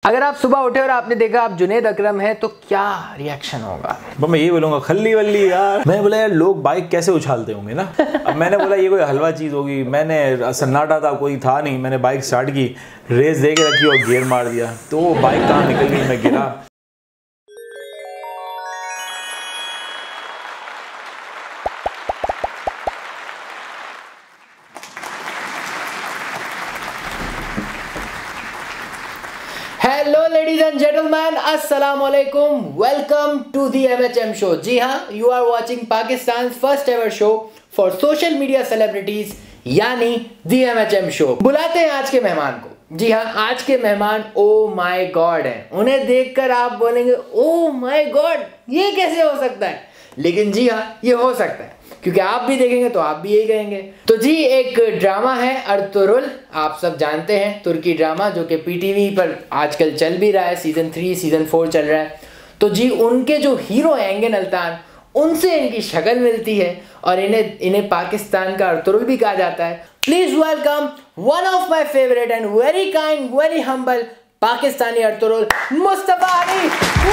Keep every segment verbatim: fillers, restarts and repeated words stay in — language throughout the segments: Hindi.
अगर आप सुबह उठे और आपने देखा आप जुनैद अकरम है तो क्या रिएक्शन होगा? मैं यही बोलूंगा खल्ली वल्ली यार। मैं बोला यार लोग बाइक कैसे उछालते होंगे ना। अब मैंने बोला ये कोई हलवा चीज़ होगी। मैंने सन्नाटा था, कोई था नहीं। मैंने बाइक स्टार्ट की, रेस दे के रखी और गियर मार दिया, तो वो बाइक कहाँ निकल गई, मैं गिरा। हेलो लेडीज एंड जेंटलमैन, अस्सलाम वालेकुम, welcome to the M H M show. जी हाँ, you are watching Pakistan first ever show for social media celebrities यानी the M H M show. बुलाते हैं आज के मेहमान को। जी हाँ, आज के मेहमान ओ माय गॉड हैं। उन्हें देखकर आप बोलेंगे ओ माय गॉड ये कैसे हो सकता है, लेकिन जी हाँ ये हो सकता है, क्योंकि आप भी देखेंगे तो आप भी यही कहेंगे। तो जी एक ड्रामा है अर्तुरुल, आप सब जानते हैं, तुर्की ड्रामा जो कि पीटीवी पर आजकल चल भी रहा है, सीजन थ्री सीजन फोर चल रहा है। तो जी उनके जो हीरो हैं एंगन अल्तान, उनसे इनकी शक्ल मिलती है और इन्हें इन्हें पाकिस्तान का अर्तुरुल भी कहा जाता है। Please welcome one of my favourite and very kind very humble Pakistani Ertugrul, Mustafa Ali.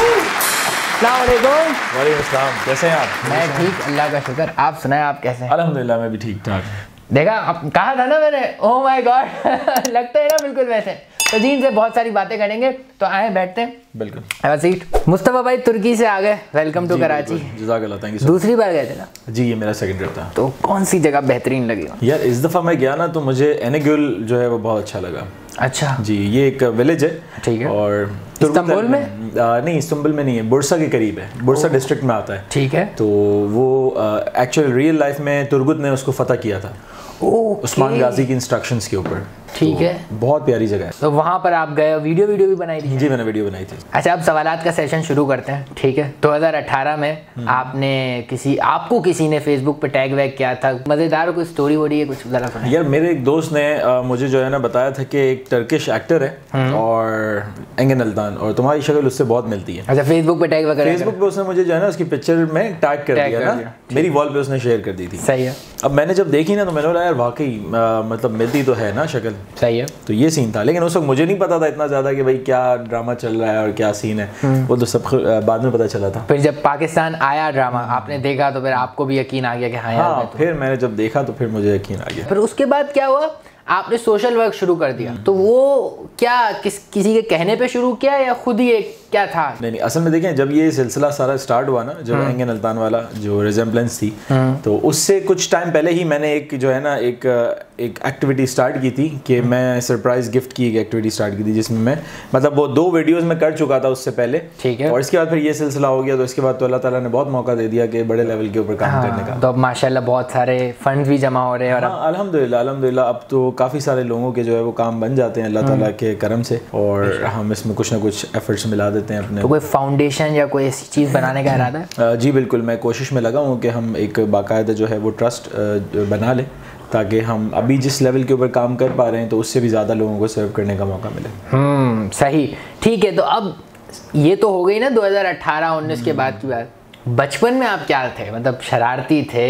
वालेकुम अस्सलाम, कैसे हैं आप? मैं ठीक, अल्लाह का शुक्र। आप सुनाएं, आप कैसे हैं? अल्हम्दुलिल्लाह मैं भी ठीक ठाक। देखा, अब कहा था ना मैंने ओ माय गॉड लगता है ना बिल्कुल वैसे। तो जी इनसे बहुत सारी बातें करेंगे, तो आए बैठते हैं। बिल्कुल। सीट। मुस्तफा भाई तुर्की से आ गए, वेलकम टू कराची। जज़ाकल्लाह, थैंक यू। दूसरी बार गए थे ना? जी ये मेरा सेकंड ट्रिप था। तो कौन सी जगह बेहतरीन लगी यार? इस दफ़ा मैं गया ना तो मुझे एनेगुल जो है वो बहुत अच्छा लगा। अच्छा जी, ये एक विलेज है, ठीक है, और इस्तांबुल में? आ, नहीं इस्तांबुल में नहीं है, बुर्सा के करीब है, बुर्सा डिस्ट्रिक्ट में आता है। ठीक है। तो वो एक्चुअल रियल लाइफ में तुर्गुत ने उसको फतह किया था उस्मान गाजी की इंस्ट्रक्शंस के ऊपर। ठीक है, बहुत प्यारी जगह है। तो वहाँ पर आप गए, वीडियो वीडियो भी बनाई थी? जी मैंने वीडियो बनाई थी। अच्छा, अब सवालात का सेशन शुरू करते हैं, ठीक है। दो हज़ार अठारह में आपने किसी आपको किसी ने फेसबुक पे टैग वैग किया था, मज़ेदार कोई स्टोरी हो रही है कुछ ज़रा सुनाइए। यार मेरे एक दोस्त ने आ, मुझे जो है ना बताया था कि एक टर्किश एक्टर है और एंगन अल्तान, और तुम्हारी शक्ल उससे बहुत मिलती है। अच्छा, फेसबुक पे टैग वगैरह? फेसबुक पे उसने मुझे जो है ना उसकी पिक्चर में टैग कर दिया ना, मेरी वॉल पे उसने शेयर कर दी थी। सही है। अब मैंने जब देखी ना तो मैंने बोला यार वाकई मतलब मिलती तो है ना शक्ल। सही है। तो ये सीन था, लेकिन उस वक्त मुझे नहीं पता था इतना ज़्यादा कि भाई क्या ड्रामा चल रहा है और क्या सीन है, वो तो सब बाद में पता चला था। फिर जब पाकिस्तान आया ड्रामा आपने देखा तो फिर आपको भी यकीन आ गया कि हाँ यार। हाँ, फिर मैंने जब देखा तो फिर मुझे यकीन आ गया। फिर उसके बाद क्या हुआ, आपने सोशल वर्क शुरू कर दिया, तो वो क्या किस किसी के कहने पे शुरू किया या खुद ही एक क्या था? नहीं नहीं, असल में देखें जब ये सिलसिला सारा स्टार्ट हुआ ना, जब एंगन अल्तान वाला जो रिजेम्बलेंस थी, तो उससे कुछ टाइम पहले ही मैंने एक जो है ना एक एक एक्टिविटी स्टार्ट की थी कि मैं सरप्राइज गिफ्ट की एक एक्टिविटी स्टार्ट की थी, जिसमें मैं मतलब वो दो वीडियोस में कर चुका था उससे पहले। ठीक है। और इसके बाद फिर ये सिलसिला हो गया, तो इसके बाद तो अल्लाह ताला ने बहुत मौका दे दिया कि बड़े लेवल के ऊपर काम हाँ, करने का। तो अब माशाल्लाह बहुत सारे फंड भी जमा हो रहे हैं। और हाँ, अल्हम्दुलिल्लाह अल्हम्दुलिल्लाह अब तो काफ़ी सारे लोगों के जो है वो काम बन जाते हैं अल्लाह ताला के करम से, और हम इसमें कुछ ना कुछ एफर्ट्स मिला देते हैं अपने। तो कोई फाउंडेशन या कोई ऐसी चीज़ बनाने का इरादा है? जी बिल्कुल, मैं कोशिश में लगा हूँ कि हम एक बाकायदा जो है वो ट्रस्ट बना लें, ताकि हम अभी जिस लेवल के ऊपर काम कर पा रहे हैं तो उससे भी ज़्यादा लोगों को सर्व करने का मौका मिले। हम्म सही, ठीक है। तो अब ये तो हो गई ना दो हज़ार अठारह उन्नीस के बाद की बात। बचपन में आप क्या थे, मतलब शरारती थे,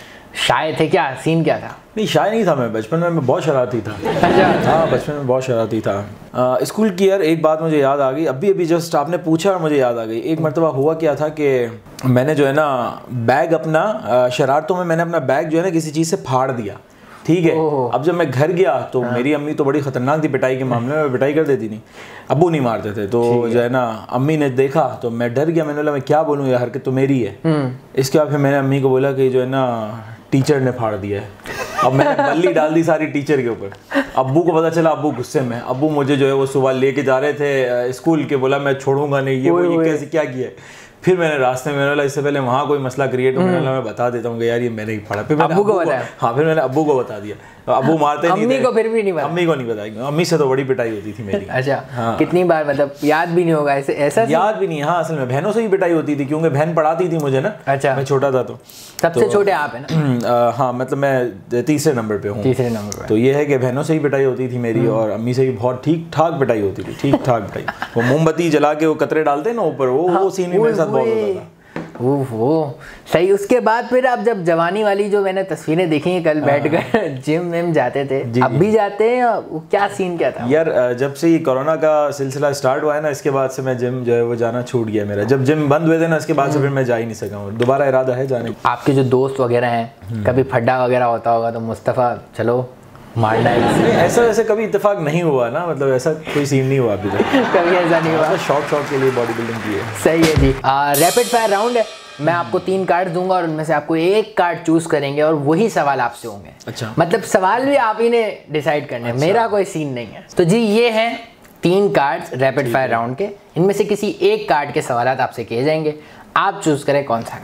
शाय थे, क्या सीन क्या था? नहीं शाय नहीं था मैं, बचपन में मैं बहुत शरारती था। अच्छा। हाँ बचपन में बहुत शरारती था। आ, स्कूल की यार एक बात मुझे याद आ गई, अभी अभी जस्ट आपने पूछा और मुझे याद आ गई। एक मरतबा हुआ क्या था कि मैंने जो है ना बैग अपना शरारतों में मैंने अपना बैग जो है ना किसी चीज़ से फाड़ दिया, ठीक है। अब जब मैं घर गया तो हाँ। मेरी अम्मी तो बड़ी ख़तरनाक थी पिटाई के मामले में, पिटाई कर देती नहीं, अब्बू नहीं मारते थे। तो जो है ना अम्मी ने देखा तो मैं डर गया, मैंने बोला मैं क्या बोलूँ, यह हरकत तो मेरी है। इसके बाद फिर मैंने अम्मी को बोला कि जो है ना टीचर ने फाड़ दिया है। अब मैंने बल्ली डाल दी सारी टीचर के ऊपर। अब्बू को पता चला, अब्बू गुस्से में, अब्बू मुझे जो है वो सुबह लेके जा रहे थे स्कूल के, बोला मैं छोड़ूंगा नहीं, ये वो ये कैसे क्या किया। फिर मैंने रास्ते में बोला इससे पहले वहाँ कोई मसला क्रिएट हो, मैंने मैं बता देता हूँ कि यार ये मैंने ही फाड़ा। फिर अब्बू को बताया? हाँ, फिर मैंने अब्बू को बता दिया। अब्बू मारते नहीं थे। अम्मी को फिर भी नहीं बताया? अम्मी को नहीं बताया, अम्मी से तो बड़ी पिटाई होती थी मेरी। अच्छा हाँ। कितनी बार, मतलब याद भी नहीं होगा ऐसे? ऐसा याद भी नहीं। हाँ, असल में बहनों से ही पिटाई होती थी, क्योंकि बहन पढ़ाती थी मुझे ना। अच्छा। मैं छोटा था तो। सबसे तो, छोटे आप है ना? हाँ, मतलब मैं तीसरे नंबर पे हूँ। तीसरे नंबर पे। तो ये है कि बहनों से ही पिटाई होती थी मेरी, और अम्मी से भी बहुत ठीक ठाक पिटाई होती थी, ठीक ठाक पिटाई। वो मोमबत्ती जला के वो कतरे डालते हैं ना ऊपर, वो वो सीन भी मेरे साथ बहुत होता था। ओहो सही। उसके बाद फिर आप जब जवानी वाली जो मैंने तस्वीरें देखी हैं कल बैठकर जिम विम जाते थे, अब भी जाते हैं? वो क्या सीन क्या था यार? जब से ये कोरोना का सिलसिला स्टार्ट हुआ है ना, इसके बाद से मैं जिम जो है वो जाना छूट गया मेरा। जब जिम बंद हुए थे ना, इसके बाद से फिर मैं जा ही नहीं सका हूँ। दोबारा इरादा है जाने का। आपके जो दोस्त वगैरह हैं, कभी फड्डा वगैरह होता होगा तो मुस्तफ़ा चलो मारना है? ऐसा वैसे कभी इत्तेफाक नहीं हुआ ना, मतलब ऐसा कोई सीन नहीं हुआ अभी तक। कभी ऐसा नहीं हुआ? शौक शौक के लिए बॉडी बिल्डिंग की है। सही है जी। रैपिड फायर राउंड है, मैं आपको तीन कार्ड दूंगा और उनमें से आपको एक कार्ड चूज करेंगे और वही सवाल आपसे होंगे। अच्छा, मतलब सवाल भी आप ही ने डिसाइड करने, अच्छा। मेरा कोई सीन नहीं है। तो जी ये हैं तीन कार्ड्स रैपिड फायर राउंड के, इनमें से किसी एक कार्ड के सवाल आपसे किए जाएंगे, आप चूज करें कौन सा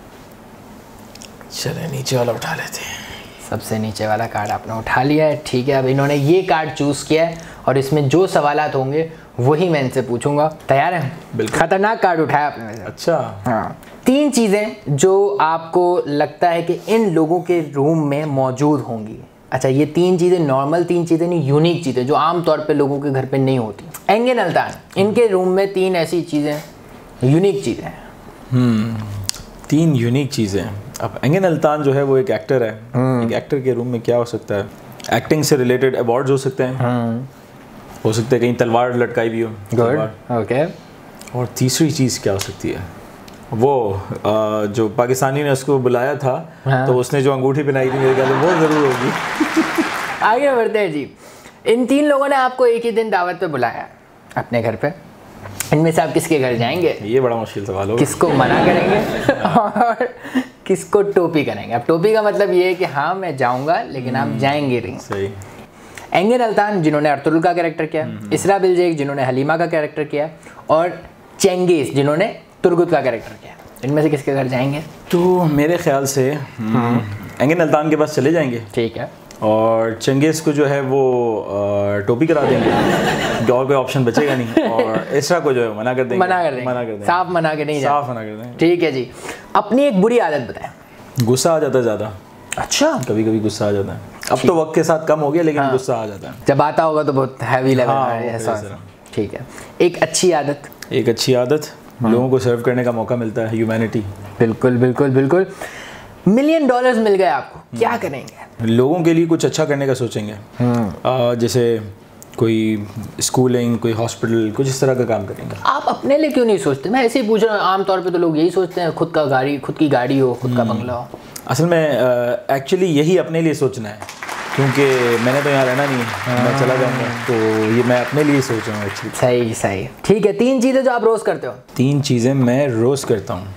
कार्ड। चले नीचे वाला उठा लेते हैं। सबसे नीचे वाला कार्ड आपने उठा लिया है, ठीक है। अब इन्होंने ये कार्ड चूज किया है और इसमें जो सवालात होंगे वही मैं इनसे पूछूंगा। तैयार हैं? बिल्कुल। खतरनाक कार्ड उठाया आपने वैसे। अच्छा हाँ। तीन चीज़ें जो आपको लगता है कि इन लोगों के रूम में मौजूद होंगी। अच्छा, ये तीन चीज़ें नॉर्मल तीन चीज़ें नहीं, यूनिक चीज़ें जो आम तौर पे लोगों के घर पे नहीं होती। एंगन अल्तान, इनके रूम में तीन ऐसी चीज़ें, यूनिक चीज़ें। हम्म तीन यूनिक चीज़ें। अब एंगन अल्तान जो है वो एक एक्टर है। एक एक्टर के रूम में क्या हो सकता है? एक्टिंग से रिलेटेड अवार्ड्स हो सकते हैं, हो सकता है कहीं तलवार लटकाई भी हो। Good, okay. और तीसरी चीज़ क्या हो सकती है? वो आ, जो पाकिस्तानी ने उसको बुलाया था, हाँ। तो उसने जो अंगूठी पहनाई थी मेरे ख्याल में वो ज़रूर होगी। आगे बढ़ते हैं जी। इन तीन लोगों ने आपको एक ही दिन दावत पे बुलाया अपने घर पे, इनमें से आप किसके घर जाएंगे? ये बड़ा मुश्किल सवाल होगा। किसको मना करेंगे और किसको टोपी करेंगे? अब टोपी का मतलब ये है कि हाँ मैं जाऊंगा लेकिन आप जाएंगे नहीं। सही। एंगन अल्तान जिन्होंने अर्तुगरुल का कैरेक्टर किया, इसरा बिल्जेक जिन्होंने हलीमा का कैरेक्टर किया, और चेंगिस जिन्होंने तुर्गुत का कैरेक्टर किया, इनमें से किसके घर जाएंगे? तो मेरे ख्याल से एंगन अल्तान के पास चले जाएंगे, ठीक है। और चंगेज़ को जो है वो टोपी करा देंगे, और कोई ऑप्शन बचेगा नहीं। और इसरा को जो है मना कर देंगे। मना कर देंगे, मना कर देंगे, साफ मना के नहीं, साफ मना कर देंगे। ठीक है जी। अपनी एक बुरी आदत बताएं। गुस्सा आ जाता है ज़्यादा। अच्छा, कभी कभी गुस्सा आ जाता है। अब तो वक्त के साथ कम हो गया, लेकिन हाँ। गुस्सा आ जाता है। जब आता होगा तो बहुत हैवी लेवल में ऐसा। ठीक है। एक अच्छी आदत। एक अच्छी आदत, लोगों को सर्व करने का मौका मिलता है, ह्यूमैनिटी। बिल्कुल बिल्कुल बिल्कुल। मिलियन डॉलर्स मिल गए आपको, क्या करेंगे? लोगों के लिए कुछ अच्छा करने का सोचेंगे। आ, जैसे कोई स्कूलिंग, कोई हॉस्पिटल, कुछ इस तरह का काम करेंगे। आप अपने लिए क्यों नहीं सोचते? मैं ऐसे ही पूछ रहा हूँ। आमतौर पे तो लोग यही सोचते हैं, खुद का गाड़ी, खुद की गाड़ी हो, खुद का बंगला हो। असल में एक्चुअली यही अपने लिए सोचना है, क्योंकि मैंने तो यहाँ रहना नहीं है, मैं चला जाऊँगा, तो ये मैं अपने लिए सोच रहा हूँ एक्चुअली। सही सही, ठीक है। तीन चीज़ें जो आप रोज़ करते हो। तीन चीज़ें मैं रोज़ करता हूँ।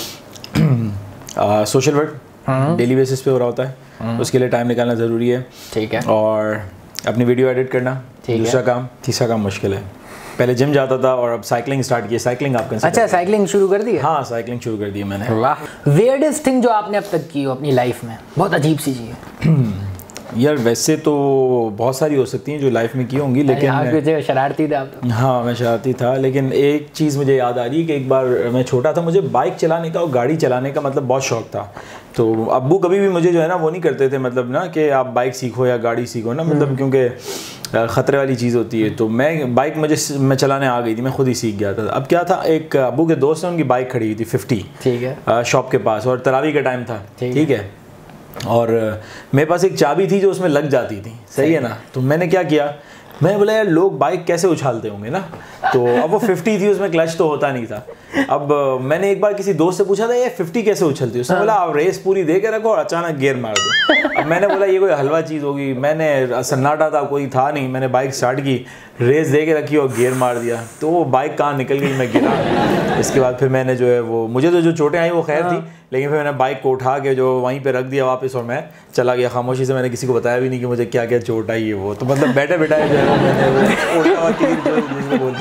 सोशल वर्क डेली बेसिस पे हो रहा होता है, उसके लिए टाइम निकालना ज़रूरी है। ठीक है। और अपनी वीडियो एडिट करना दूसरा काम। तीसरा काम मुश्किल है। पहले जिम जाता था और अब साइकिलिंग स्टार्ट की। साइकिलिंग आप कैसे? अच्छा, साइकिलिंग शुरू कर दी है? हाँ, साइकिलिंग शुरू कर दी है मैंने। वाह। वियर्डेस्ट थिंग जो आपने अब तक की हो अपनी लाइफ में, बहुत अजीब सी चीज़। यार वैसे तो बहुत सारी हो सकती हैं जो लाइफ में की होंगी, लेकिन आप शरारती थे आप तो। हाँ, मैं शरारती था, लेकिन एक चीज़ मुझे याद आ रही है कि एक बार मैं छोटा था, मुझे बाइक चलाने का और गाड़ी चलाने का मतलब बहुत शौक था। तो अब्बू कभी भी मुझे जो है ना वो नहीं करते थे, मतलब ना कि आप बाइक सीखो या गाड़ी सीखो ना, मतलब क्योंकि ख़तरे वाली चीज़ होती है। तो मैं बाइक मुझे मैं चलाने आ गई थी, मैं खुद ही सीख गया था। अब क्या था, एक अब्बू के दोस्त ने उनकी बाइक खड़ी हुई थी फिफ्टी, ठीक है, शॉप के पास, और तरावी का टाइम था, ठीक है, और मेरे पास एक चाबी थी जो उसमें लग जाती थी, सही है ना। तो मैंने क्या किया, मैंने बोला यार लोग बाइक कैसे उछालते होंगे ना, तो अब वो फिफ्टी थी, उसमें क्लच तो होता नहीं था। अब मैंने एक बार किसी दोस्त से पूछा था ये फिफ्टी कैसे उछलती है, उसने बोला आप रेस पूरी दे के रखो और अचानक गियर मार दो। अब मैंने बोला ये कोई हलवा चीज़ होगी, मैंने सन्नाटा था, कोई था नहीं, मैंने बाइक स्टार्ट की, रेस दे के रखी और गियर मार दिया, तो वो बाइक कहाँ निकल गई, मैं गिरा। इसके बाद फिर मैंने जो है वो, मुझे तो जो चोटें आई वो खैर थी, लेकिन फिर मैंने बाइक को उठा के जो वहीं पे रख दिया वापस, और मैं चला गया खामोशी से। मैंने किसी को बताया भी नहीं कि मुझे क्या क्या चोट आई है वो, तो मतलब बैठे बैठाए जो है मैंने बोल।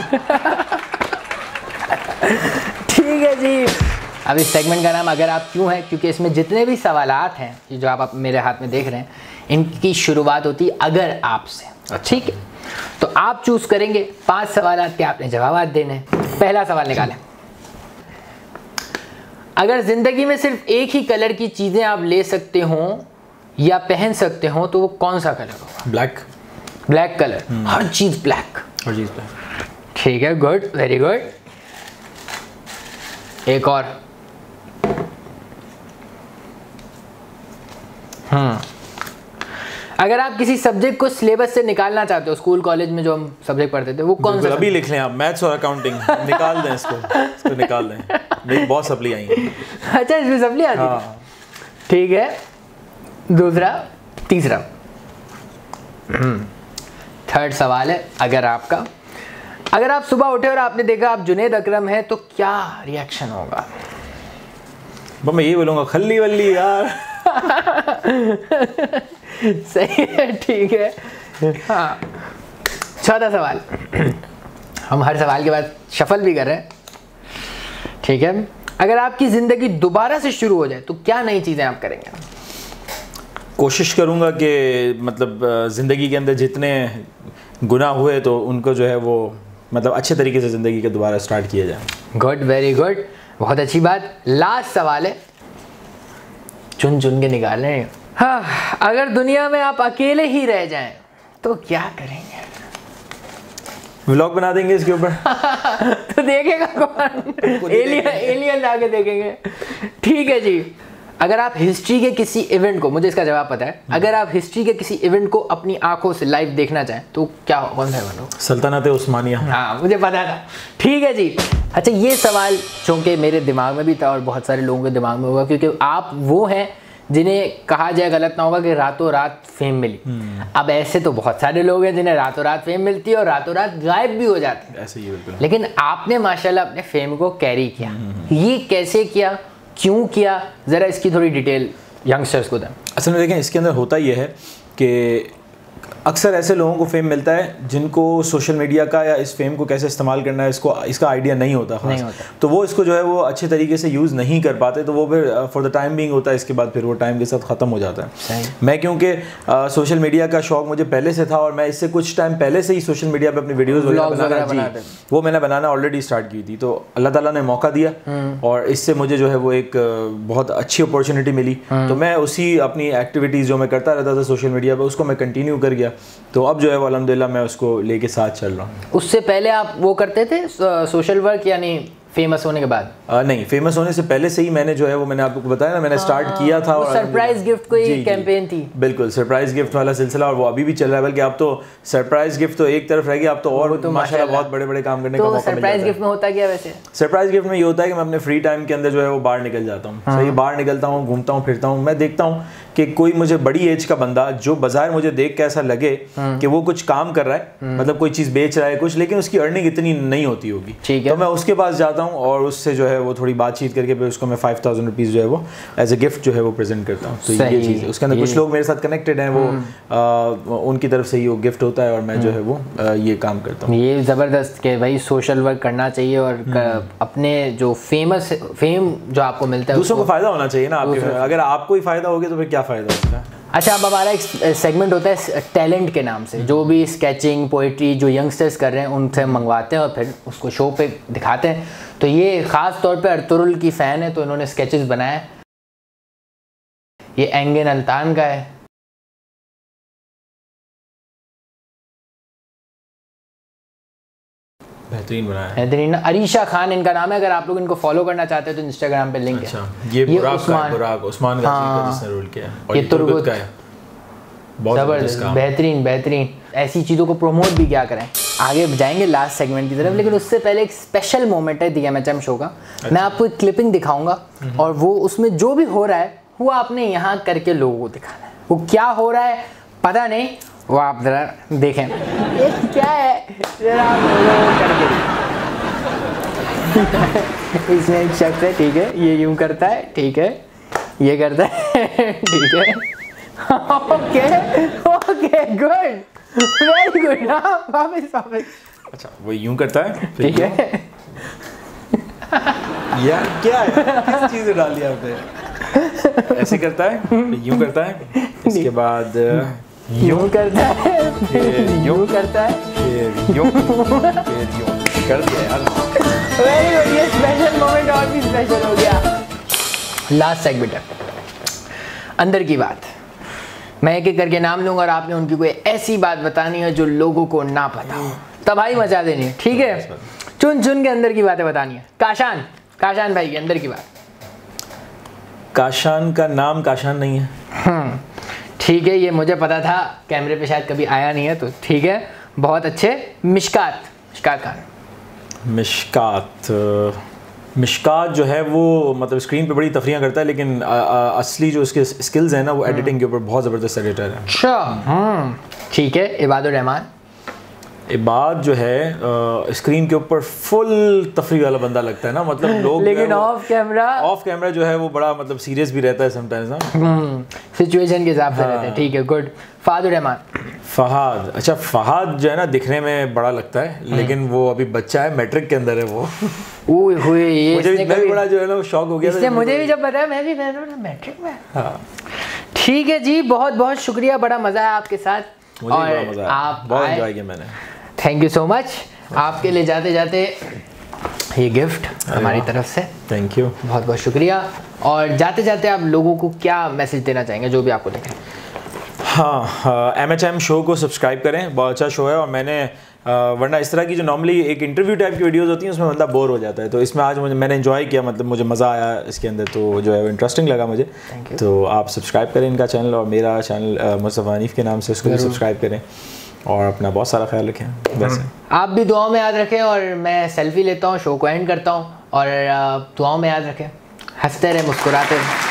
ठीक है जी। अब इस सेगमेंट का नाम अगर आप क्यों है, क्योंकि इसमें जितने भी सवालात हैं जो आप, आप मेरे हाथ में देख रहे हैं, इनकी शुरुआत होती है अगर आपसे, ठीक है। तो आप चूज करेंगे पांच सवालात के आपने जवाब देने। पहला सवाल निकालें। अगर जिंदगी में सिर्फ एक ही कलर की चीजें आप ले सकते हो या पहन सकते हो तो वो कौन सा कलर होगा? ब्लैक। ब्लैक कलर, हर चीज ब्लैक। हर चीज ब्लैक, ठीक है, गुड, वेरी गुड। एक और। हम्म अगर आप किसी सब्जेक्ट को सिलेबस से निकालना चाहते हो, स्कूल कॉलेज में जो हम सब्जेक्ट पढ़ते थे, वो कौन सा? अभी लिख लें आप, मैथ्स और अकाउंटिंग निकाल दें इसको इसको निकाल दें। मेरी बहुत सप्ली आई है। अच्छा, इसमें सप्ली आती है? हाँ। ठीक है, दूसरा, तीसरा, थर्ड सवाल है अगर आपका, अगर आप सुबह उठे और आपने देखा आप जुनैद अकरम है तो क्या रिएक्शन होगा? मैं यही बोलूँगा, खल्ली वल्ली यार। सही है, ठीक है। हाँ, चौथा सवाल। हम हर सवाल के बाद शफल भी कर रहे हैं, ठीक है। अगर आपकी ज़िंदगी दोबारा से शुरू हो जाए तो क्या नई चीज़ें आप करेंगे? कोशिश करूँगा कि मतलब ज़िंदगी के अंदर जितने गुनाह हुए तो उनको जो है वो मतलब अच्छे तरीके से ज़िंदगी का दोबारा स्टार्ट किया जाए। गुड, वेरी गुड, बहुत अच्छी बात। लास्ट सवाल है, चुन चुन के निकाल रहे हैं। हाँ, अगर दुनिया में आप अकेले ही रह जाएं तो क्या करेंगे? व्लॉग बना देंगे इसके ऊपर। तो देखेगा कौन? एलियन एलियन आके देखेंगे। ठीक है जी। अगर आप हिस्ट्री के किसी इवेंट को, मुझे इसका जवाब पता है, अगर आप हिस्ट्री के किसी इवेंट को अपनी आंखों से लाइव देखना चाहें तो क्या, कौन सा इवेंट हो? सल्तनत उस्मानिया। हाँ, मुझे पता था। ठीक है जी। अच्छा, ये सवाल चूंकि मेरे दिमाग में भी था और बहुत सारे लोगों के दिमाग में होगा, क्योंकि आप वो हैं जिन्हें कहा जाए गलत ना होगा कि रातों रात फेम मिली। अब ऐसे तो बहुत सारे लोग हैं जिन्हें रातों रात फेम मिलती है और रातों रात गायब भी हो जाते हैं, ऐसे ही बिल्कुल। लेकिन आपने माशाल्लाह अपने फेम को कैरी किया। ये कैसे किया, क्यों किया, ज़रा इसकी थोड़ी डिटेल यंगस्टर्स को दें। असल में देखें, इसके अंदर होता ये है कि अक्सर ऐसे लोगों को फेम मिलता है जिनको सोशल मीडिया का या इस फेम को कैसे इस्तेमाल करना है इसको इसका आइडिया नहीं होता, नहीं होता। तो वो इसको जो है वो अच्छे तरीके से यूज़ नहीं कर पाते, तो वो फिर फॉर द टाइम बीइंग होता है, इसके बाद फिर वो टाइम के साथ ख़त्म हो जाता है। मैं क्योंकि सोशल मीडिया का शौक़ मुझे पहले से था और मैं इससे कुछ टाइम पहले से ही सोशल मीडिया पर अपनी वीडियोज़ वगैरह बनाना, वो मैंने बनाना ऑलरेडी स्टार्ट की थी। तो अल्लाह ताला ने मौका दिया और इससे मुझे जो है वो एक बहुत अच्छी अपॉर्चुनिटी मिली। तो मैं उसी अपनी एक्टिविटीज़ जो मैं करता रहता था सोशल मीडिया पर, उसको मैं कंटिन्यू कर गया। तो अब जो है वो अल्हम्दुलिल्लाह मैं उसको लेके साथ चल रहा हूँ। उससे पहले आप वो करते थे सोशल वर्क, यानी फेमस होने के बाद? आ, नहीं, फेमस होने से पहले से ही मैंने जो है वो मैंने आपको बताया ना, मैंने स्टार्ट किया था। और सरप्राइज गिफ्ट को एक कैंपेन थी, बिल्कुल सरप्राइज गिफ्ट वाला सिलसिला, और वो अभी भी चल रहा है। बल्कि अब तो सरप्राइज गिफ्ट तो एक तरफ रह गया, अब तो और तो माशाल्लाह बहुत बड़े बड़े काम करने का मौका मिल जाता है। सरप्राइज गिफ्ट में होता क्या वैसे? सरप्राइज गिफ्ट में ये होता है कि मैं अपने फ्री टाइम के अंदर जो है वो बाहर निकल जाता हूँ। सही, बाहर निकलता हूँ, घूमता हूँ, फिरता हूँ। मैं देखता हूँ कि कोई मुझे बड़ी एज का बंदा जो बाजार मुझे देख के ऐसा लगे कि वो कुछ काम कर रहा है, मतलब कोई चीज़ बेच रहा है कुछ, लेकिन उसकी अर्निंग इतनी नहीं होती होगी, तो मैं उसके पास जाता हूँ और उससे जो है वो थोड़ी बातचीत करके फिर उसको मैं फाइव थाउजेंड रुपीज़ जो है वो एज ए गिफ्ट जो है वो प्रेजेंट करता हूँ। तो ये चीज़ है, उसके अंदर कुछ लोग मेरे साथ कनेक्टेड हैं, वो आ, उनकी तरफ से ही वो गिफ्ट होता है और मैं जो है वो आ, ये काम करता हूँ। ये ज़बरदस्त कि भाई सोशल वर्क करना चाहिए और अपने जो फेमस फेम जो आपको मिलता है दूसरों को फ़ायदा होना चाहिए ना। आपके अगर आपको ही फ़ायदा हो गया तो फिर क्या फ़ायदा उसका। अच्छा, अब हमारा एक सेगमेंट होता है टैलेंट के नाम से, जो भी स्केचिंग, पोइट्री जो यंगस्टर्स कर रहे हैं उनसे मंगवाते हैं और फिर उसको शो पे दिखाते हैं। तो ये ख़ास तौर पे अर्तुरुल की फ़ैन है, तो इन्होंने स्केचेस बनाए। ये एंगन अल्तान का है, बेहतरीन बनाया है, बेहतरीन। अरीशा खान इनका नाम है, अगर आप लोग इनको फॉलो करना चाहते हैं तो इंस्टाग्राम पे लिंक अच्छा, है। ये, ये उस्मान बुराक उस्मान का हाँ, जिसने रोल किया है, और ये तुर्गुत का है। जबरदस्त, बेहतरीन बेहतरीन। ऐसी चीज़ों को प्रमोट भी क्या करें। आगे जाएंगे लास्ट सेगमेंट की तरफ, लेकिन उससे पहले एक स्पेशल मोमेंट है the M H M show का। अच्छा। मैं आपको एक क्लिपिंग दिखाऊंगा और वो उसमें जो भी हो रहा है वो आपने यहाँ करके लोगों को दिखाना है। वो क्या हो रहा है पता नहीं, वो आप जरा देखें ये क्या है, जरा आप करके। इसमें एक शख्स है, ठीक है, ये यूं करता है, ठीक है, ये करता है, ठीक है, okay okay, good, very good. हाँ, वापस वापस। अच्छा, वो यूं करता है, ठीक है। यार क्या है, किस चीज़ डाल दिया आपने? ऐसे करता है, यूं करता है, इसके बाद यूं करता है, फिर यूं करता है, फिर यूं, फिर यूं कर दिया यार। वेरी गुड, ये स्पेशल मोमेंट और भी स्पेशल हो गया। लास्ट सेगमेंट है अंदर की बात। मैं एक एक करके नाम लूंगा और आपने उनकी कोई ऐसी बात बतानी है जो लोगों को ना पता हो, तबाही मचा देनी है, ठीक है? चुन चुन के अंदर की बातें बतानी है। काशान, काशान भाई के अंदर की बात। काशान का नाम काशान नहीं है। ठीक है, ये मुझे पता था, कैमरे पे शायद कभी आया नहीं है, तो ठीक है, बहुत अच्छे। मिशकात, मिशकात खान। मिशकात मिशकात जो है वो मतलब स्क्रीन पे बड़ी तफरियाँ करता है, लेकिन आ, आ, असली जो उसके स्किल्स हैं ना वो एडिटिंग के ऊपर बहुत ज़बरदस्त एडिटर है। अच्छा, हम्म, ठीक है। इबादुर रहमान। इबाद जो है स्क्रीन के ऊपर फुल तफरी वाला बंदा लगता है ना, मतलब लोग लेकिन ऑफ कैमरा ऑफ कैमरा जो है वो बड़ा मतलब सीरियस भी रहता है समटाइम्स ना, सिचुएशन के हिसाब से रहते हैं। ठीक है, गुड। फहादुर रहमान। फहाद, अच्छा फहाद जो है ना दिखने में बड़ा लगता है, लेकिन वो अभी बच्चा है, मैट्रिक के अंदर है वो। ओए हुए, ये मुझे भी मैं बड़ा जो है ना वो शॉक हो गया था, इससे मुझे भी जब बताया, मैं भी मैट्रिक में। हाँ, ठीक है जी, बहुत बहुत शुक्रिया, बड़ा मजा आया आपके साथ। मुझे बड़ा मजा आया, आप बहुत एंजॉय किया मैंने। Thank you so much. आपके लिए जाते जाते ये गिफ्ट हमारी तरफ से, थैंक यू, बहुत बहुत शुक्रिया। और जाते जाते आप लोगों को क्या मैसेज देना चाहेंगे, जो भी आपको देखें? हाँ, एम एच एम शो को सब्सक्राइब करें, बहुत अच्छा शो है। और मैंने वरना इस तरह की जो नॉर्मली एक इंटरव्यू टाइप की वीडियोस होती हैं उसमें बंदा बोर हो जाता है, तो इसमें आज मुझे मैंने एंजॉय किया, मतलब मुझे मज़ा आया इसके अंदर, तो जो है वो इंटरेस्टिंग लगा मुझे। तो आप सब्सक्राइब करें इनका चैनल, और मेरा चैनल मुस्तफ़ा हनीफ के नाम से, उसको भी सब्सक्राइब करें, और अपना बहुत सारा ख्याल रखें। वैसे आप भी दुआओं में याद रखें, और मैं सेल्फी लेता हूँ, शो को एंड करता हूँ, और दुआओं में याद रखें, हंसते रहे, मुस्कुराते रहे।